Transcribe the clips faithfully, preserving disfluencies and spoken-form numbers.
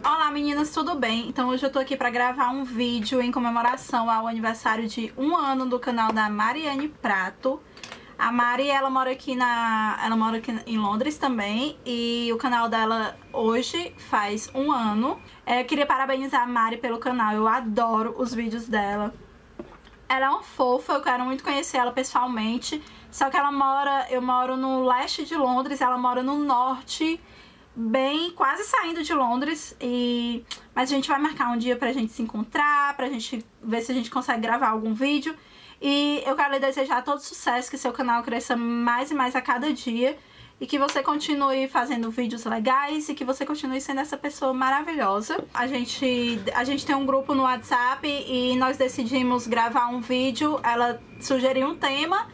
Olá meninas, tudo bem? Então hoje eu tô aqui pra gravar um vídeo em comemoração ao aniversário de um ano do canal da Mariane Prato. A Mari, ela mora aqui na... ela mora aqui em Londres também, e o canal dela hoje faz um ano. É, eu queria parabenizar a Mari pelo canal, eu adoro os vídeos dela. Ela é uma fofa, eu quero muito conhecer ela pessoalmente, só que ela mora... eu moro no leste de Londres, ela mora no norte, bem, quase saindo de Londres, e... mas a gente vai marcar um dia pra gente se encontrar, pra gente ver se a gente consegue gravar algum vídeo. E eu quero lhe desejar todo sucesso, que seu canal cresça mais e mais a cada dia, e que você continue fazendo vídeos legais e que você continue sendo essa pessoa maravilhosa. A gente, a gente tem um grupo no WhatsApp e nós decidimos gravar um vídeo. Ela sugeriu um tema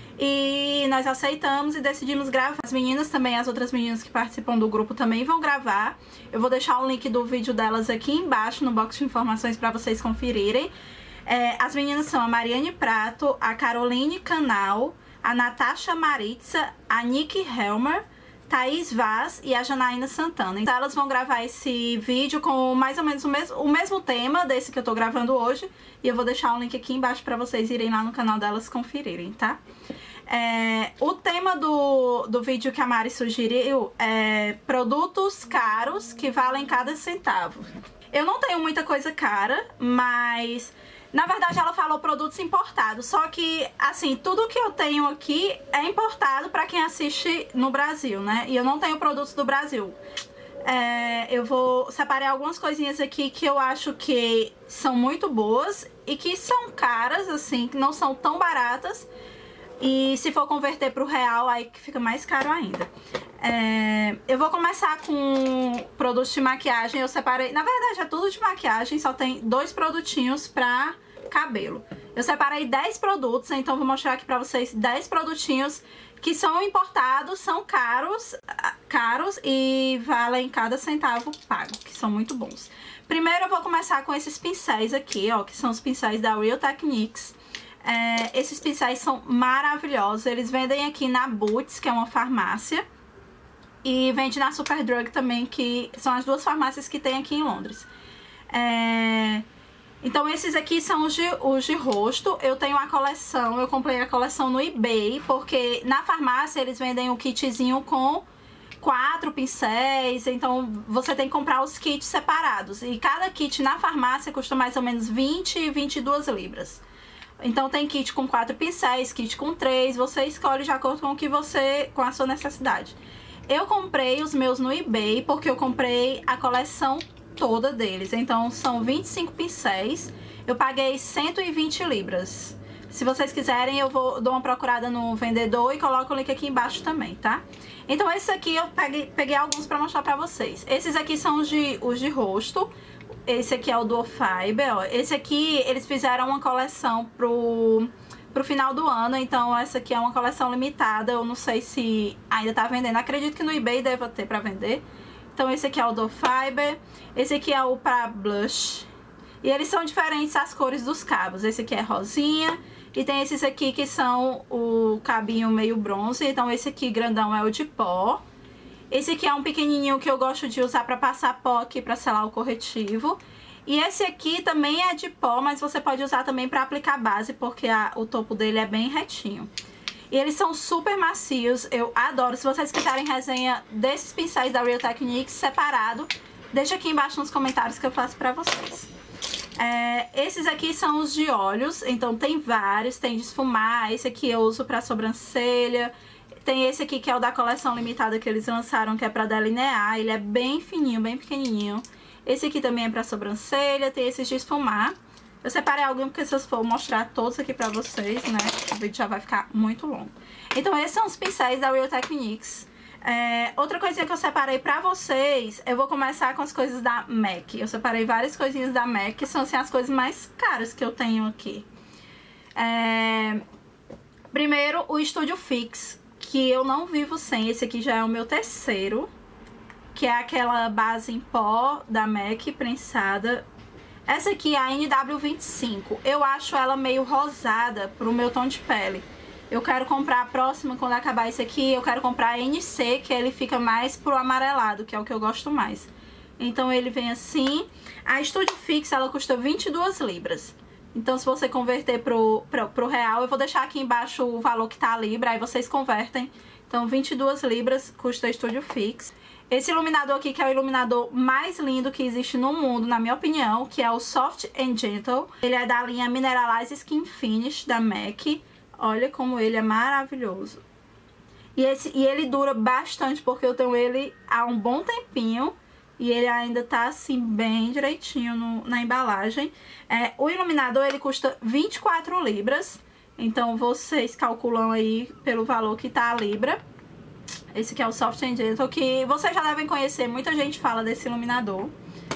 e nós aceitamos e decidimos gravar. As meninas também, as outras meninas que participam do grupo também vão gravar. Eu vou deixar o link do vídeo delas aqui embaixo no box de informações para vocês conferirem. É, as meninas são a Mariane Prato, a Caroline Canal, a Natasha Maritza, a Nick Helmer, Thaís Vaz e a Janaína Santana. Então elas vão gravar esse vídeo com mais ou menos o mesmo, o mesmo tema desse que eu tô gravando hoje. E eu vou deixar o link aqui embaixo pra vocês irem lá no canal delas conferirem, tá? É, o tema do, do vídeo que a Mari sugeriu é produtos caros que valem cada centavo. Eu não tenho muita coisa cara, mas... na verdade ela falou produtos importados, só que, assim, tudo que eu tenho aqui é importado pra quem assiste no Brasil, né? E eu não tenho produtos do Brasil. É, eu vou separar algumas coisinhas aqui que eu acho que são muito boas e que são caras, assim, que não são tão baratas. E se for converter pro real, aí que fica mais caro ainda. É, eu vou começar com produtos de maquiagem. Eu separei, na verdade é tudo de maquiagem, só tem dois produtinhos pra cabelo. Eu separei dez produtos, então vou mostrar aqui pra vocês dez produtinhos que são importados, são caros, caros e valem cada centavo pago, que são muito bons. Primeiro eu vou começar com esses pincéis aqui, ó, que são os pincéis da Real Techniques. É, esses pincéis são maravilhosos, eles vendem aqui na Boots, que é uma farmácia, e vende na Superdrug também, que são as duas farmácias que tem aqui em Londres. É... Então esses aqui são os de, os de rosto. Eu tenho a coleção, eu comprei a coleção no eBay, porque na farmácia eles vendem um kitzinho com quatro pincéis, então você tem que comprar os kits separados. E cada kit na farmácia custa mais ou menos vinte e vinte e duas libras. Então tem kit com quatro pincéis, kit com três, você escolhe de acordo com o que você, com a sua necessidade. Eu comprei os meus no eBay porque eu comprei a coleção toda deles. Então são vinte e cinco pincéis. Eu paguei cento e vinte libras. Se vocês quiserem, eu vou dou uma procurada no vendedor e coloco o link aqui embaixo também, tá? Então esse aqui eu peguei, peguei alguns pra mostrar pra vocês. Esses aqui são os de, os de rosto. Esse aqui é o Duo Fiber, ó. Esse aqui eles fizeram uma coleção pro... pro final do ano, então essa aqui é uma coleção limitada. Eu não sei se ainda tá vendendo, acredito que no eBay deva ter pra vender. Então esse aqui é o Duo Fiber, esse aqui é o pra blush, e eles são diferentes as cores dos cabos. Esse aqui é rosinha, e tem esses aqui que são o cabinho meio bronze. Então esse aqui grandão é o de pó. Esse aqui é um pequenininho que eu gosto de usar pra passar pó aqui, pra selar o corretivo. E esse aqui também é de pó, mas você pode usar também pra aplicar base, porque a, o topo dele é bem retinho. E eles são super macios, eu adoro. Se vocês quiserem resenha desses pincéis da Real Techniques separado, deixa aqui embaixo nos comentários que eu faço pra vocês. É, esses aqui são os de olhos, então tem vários, tem de esfumar. Esse aqui eu uso pra sobrancelha. Tem esse aqui que é o da coleção limitada que eles lançaram, que é pra delinear. Ele é bem fininho, bem pequenininho. Esse aqui também é pra sobrancelha. Tem esses de esfumar. Eu separei algum porque se eu for mostrar todos aqui pra vocês, né, o vídeo já vai ficar muito longo. Então esses são os pincéis da Real Techniques. É, outra coisinha que eu separei pra vocês, eu vou começar com as coisas da MAC. Eu separei várias coisinhas da MAC, que são assim as coisas mais caras que eu tenho aqui. É, primeiro, o Studio Fix, que eu não vivo sem. Esse aqui já é o meu terceiro, que é aquela base em pó da MAC prensada. Essa aqui é a N W vinte e cinco. Eu acho ela meio rosada pro meu tom de pele. Eu quero comprar a próxima, quando acabar esse aqui, eu quero comprar a N C, que ele fica mais pro amarelado, que é o que eu gosto mais. Então ele vem assim. A Studio Fix, ela custa vinte e duas libras. Então se você converter pro, pro, pro real, eu vou deixar aqui embaixo o valor que tá a libra, aí vocês convertem. Então vinte e duas libras custa a Studio Fix. Esse iluminador aqui, que é o iluminador mais lindo que existe no mundo, na minha opinião, que é o Soft and Gentle. Ele é da linha Mineralize Skin Finish da MAC. Olha como ele é maravilhoso. E, esse, e ele dura bastante, porque eu tenho ele há um bom tempinho. E ele ainda tá assim, bem direitinho no, na embalagem. É, o iluminador, ele custa vinte e quatro libras. Então, vocês calculam aí pelo valor que tá a libra. Esse aqui é o Soft and Gentle, que vocês já devem conhecer. Muita gente fala desse iluminador.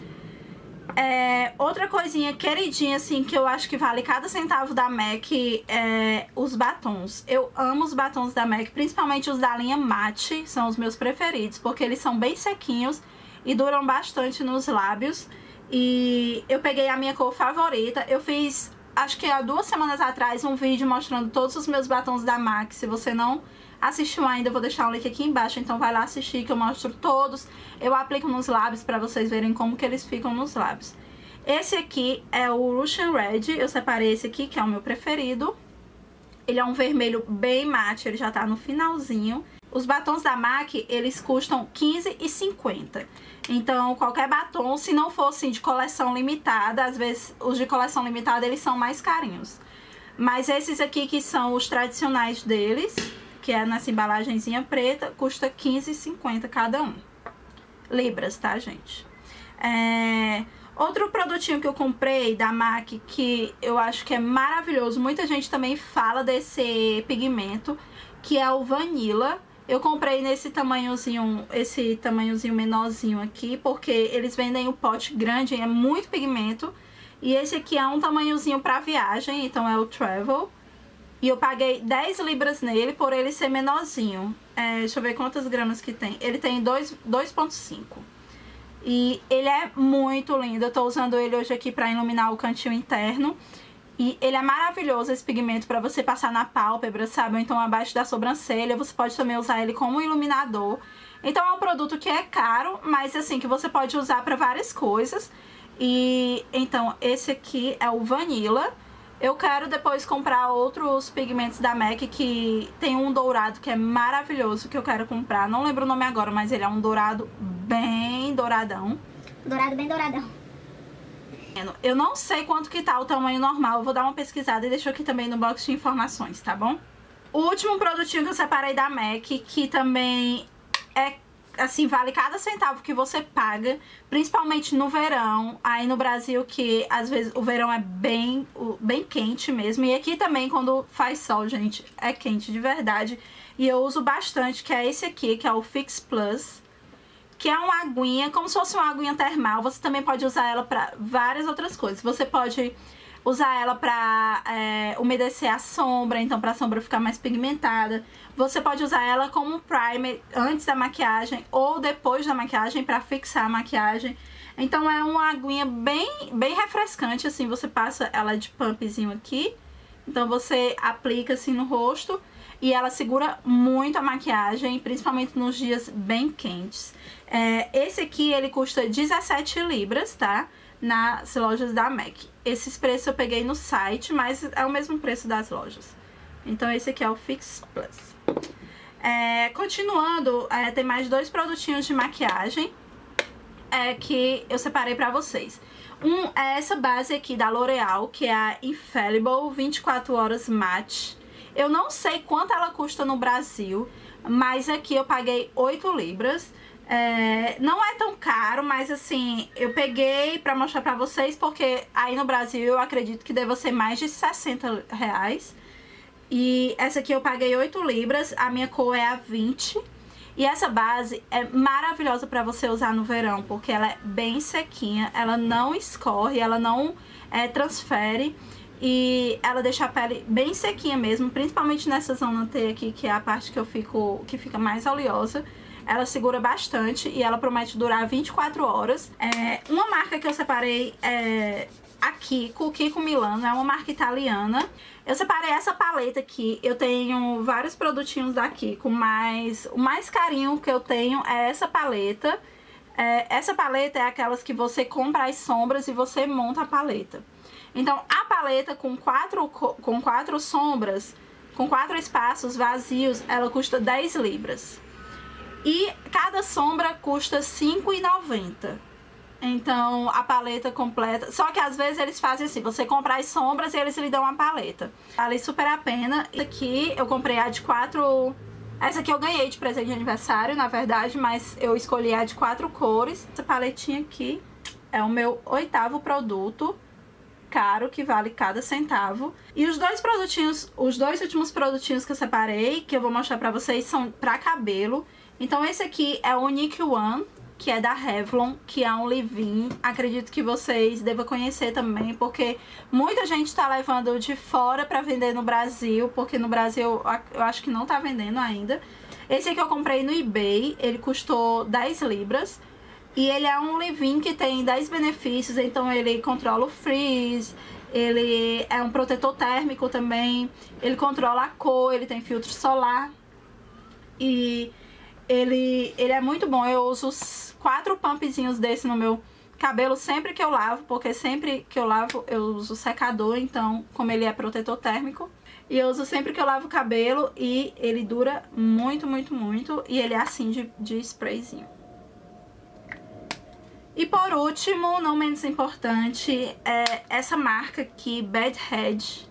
É, outra coisinha queridinha, assim, que eu acho que vale cada centavo da MAC é os batons. Eu amo os batons da MAC, principalmente os da linha Matte. São os meus preferidos, porque eles são bem sequinhos e duram bastante nos lábios. E eu peguei a minha cor favorita. Eu fiz, acho que há duas semanas atrás, um vídeo mostrando todos os meus batons da MAC. Se você não assistiu ainda, eu vou deixar o link aqui embaixo. Então vai lá assistir, que eu mostro todos. Eu aplico nos lábios pra vocês verem como que eles ficam nos lábios. Esse aqui é o Russian Red. Eu separei esse aqui, que é o meu preferido. Ele é um vermelho bem mate, ele já tá no finalzinho. Os batons da MAC, eles custam quinze reais e cinquenta centavos. Então, qualquer batom, se não fosse de coleção limitada, às vezes os de coleção limitada, eles são mais carinhos. Mas esses aqui, que são os tradicionais deles, que é nessa embalagenzinha preta, custa quinze reais e cinquenta centavos cada um. Libras, tá, gente? É... Outro produtinho que eu comprei da MAC, que eu acho que é maravilhoso, muita gente também fala desse pigmento, que é o Vanilla. Eu comprei nesse tamanhozinho, esse tamanhozinho menorzinho aqui, porque eles vendem o pote grande, é muito pigmento. E esse aqui é um tamanhozinho pra viagem, então é o Travel. E eu paguei dez libras nele, por ele ser menorzinho. É, deixa eu ver quantas gramas que tem. Ele tem dois vírgula cinco. E ele é muito lindo. Eu tô usando ele hoje aqui pra iluminar o cantinho interno. E ele é maravilhoso, esse pigmento, pra você passar na pálpebra, sabe? Ou então abaixo da sobrancelha. Você pode também usar ele como iluminador. Então é um produto que é caro, mas assim, que você pode usar pra várias coisas. E então esse aqui é o Vanilla. Eu quero depois comprar outros pigmentos da MAC, que tem um dourado que é maravilhoso, que eu quero comprar. Não lembro o nome agora, mas ele é um dourado bem douradão. Dourado bem douradão. Eu não sei quanto que tá o tamanho normal, eu vou dar uma pesquisada e deixo aqui também no box de informações, tá bom? O último produtinho que eu separei da MAC, que também é, assim, vale cada centavo que você paga, principalmente no verão, aí no Brasil, que às vezes o verão é bem, bem quente mesmo, e aqui também quando faz sol, gente, é quente de verdade, e eu uso bastante, que é esse aqui, que é o Fix Plus, que é uma aguinha, como se fosse uma aguinha termal. Você também pode usar ela pra várias outras coisas. Você pode usar ela pra é, umedecer a sombra, então pra sombra ficar mais pigmentada. Você pode usar ela como primer antes da maquiagem ou depois da maquiagem pra fixar a maquiagem. Então é uma aguinha bem, bem refrescante, assim. Você passa ela de pumpzinho aqui, então você aplica assim no rosto e ela segura muito a maquiagem, principalmente nos dias bem quentes. É, esse aqui, ele custa dezessete libras, tá? Nas lojas da MAC. Esses preços eu peguei no site, mas é o mesmo preço das lojas. Então esse aqui é o Fix Plus. É, continuando, é, tem mais dois produtinhos de maquiagem é, que eu separei pra vocês. Um é essa base aqui da L'Oreal, que é a Infallible vinte e quatro horas Matte. Eu não sei quanto ela custa no Brasil, mas aqui eu paguei oito libras. É, não é tão caro, mas assim, eu peguei pra mostrar pra vocês, porque aí no Brasil eu acredito que deva ser mais de sessenta reais. E essa aqui eu paguei oito libras, a minha cor é a vinte. E essa base é maravilhosa pra você usar no verão, porque ela é bem sequinha, ela não escorre, ela não é, transfere. E ela deixa a pele bem sequinha mesmo, principalmente nessa zona T aqui, que é a parte que eu fico, que fica mais oleosa. Ela segura bastante e ela promete durar vinte e quatro horas. É, uma marca que eu separei é a Kiko, Kiko Milano, é uma marca italiana. Eu separei essa paleta aqui, eu tenho vários produtinhos da Kiko, mas o mais carinho que eu tenho é essa paleta. É, essa paleta é aquelas que você compra as sombras e você monta a paleta. Então, a paleta com quatro, com quatro sombras, com quatro espaços vazios, ela custa dez libras. E cada sombra custa cinco reais e noventa centavos. Então, a paleta completa... Só que às vezes eles fazem assim, você compra as sombras e eles lhe dão uma paleta. Vale super a pena. Essa aqui eu comprei a de quatro... Essa aqui eu ganhei de presente de aniversário, na verdade, mas eu escolhi a de quatro cores. Essa paletinha aqui é o meu oitavo produto, caro, que vale cada centavo. E os dois produtinhos, os dois últimos produtinhos que eu separei, que eu vou mostrar pra vocês, são pra cabelo. Então esse aqui é o Unique One, que é da Revlon, que é um leave-in. Acredito que vocês devem conhecer também, porque muita gente tá levando de fora pra vender no Brasil, porque no Brasil eu acho que não tá vendendo ainda. Esse aqui eu comprei no eBay, ele custou dez libras. E ele é um leave-in que tem dez benefícios, então ele controla o frizz, ele é um protetor térmico também, ele controla a cor, ele tem filtro solar. E ele, ele é muito bom, eu uso os quatro pumpzinhos desse no meu cabelo sempre que eu lavo, porque sempre que eu lavo eu uso secador, então como ele é protetor térmico. E eu uso sempre que eu lavo o cabelo e ele dura muito, muito, muito, e ele é assim de, de sprayzinho. E por último, não menos importante, é essa marca aqui, Bad Head,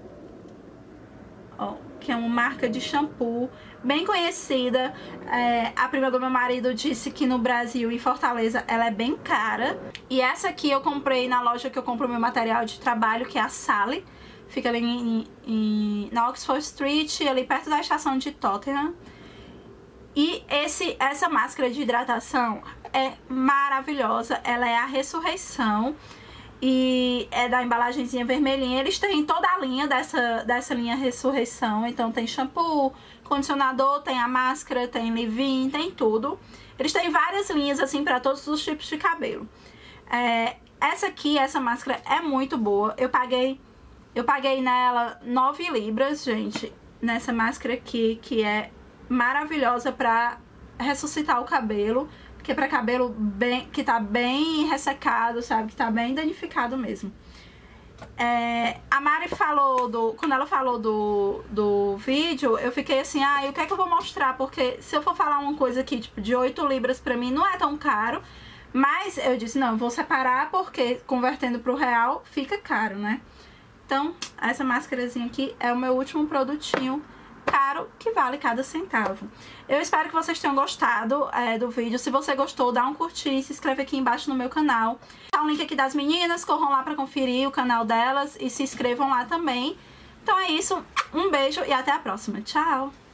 ó, que é uma marca de shampoo bem conhecida. É, a prima do meu marido disse que no Brasil, em Fortaleza, ela é bem cara. E essa aqui eu comprei na loja que eu compro meu material de trabalho, que é a Sally. Fica ali em, em, na Oxford Street, ali perto da estação de Tottenham. E esse, essa máscara de hidratação é maravilhosa, ela é a Ressurreição e é da embalagenzinha vermelhinha. Eles têm toda a linha dessa, dessa linha Ressurreição, então tem shampoo, condicionador, tem a máscara, tem leave-in, tem tudo. Eles têm várias linhas assim para todos os tipos de cabelo. É, essa aqui, essa máscara é muito boa, eu paguei, eu paguei nela nove libras, gente, nessa máscara aqui, que é maravilhosa pra ressuscitar o cabelo, que é pra cabelo bem, que tá bem ressecado, sabe, que tá bem danificado mesmo. É, a Mari falou, do, quando ela falou do, do vídeo, eu fiquei assim, ah, e o que é que eu vou mostrar? Porque se eu for falar uma coisa aqui, tipo, de oito libras pra mim, não é tão caro, mas eu disse, não, eu vou separar porque convertendo pro real fica caro, né? Então, essa máscarazinha aqui é o meu último produtinho caro, que vale cada centavo. Eu espero que vocês tenham gostado é, do vídeo. Se você gostou, dá um curtir, se inscreve aqui embaixo no meu canal. Tá o link aqui das meninas, corram lá pra conferir o canal delas e se inscrevam lá também. Então é isso, um beijo e até a próxima. Tchau!